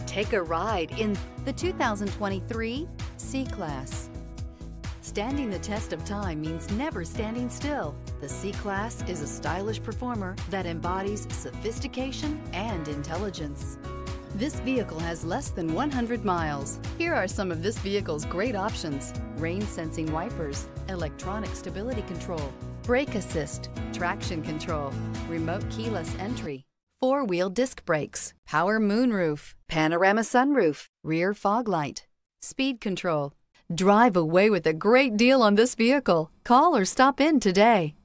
Take a ride in the 2023 C-Class. Standing the test of time means never standing still. The C-Class is a stylish performer that embodies sophistication and intelligence. This vehicle has less than 100 miles. Here are some of this vehicle's great options: rain-sensing wipers, electronic stability control, brake assist, traction control, remote keyless entry, four-wheel disc brakes, power moonroof, panorama sunroof, rear fog light, speed control. Drive away with a great deal on this vehicle. Call or stop in today.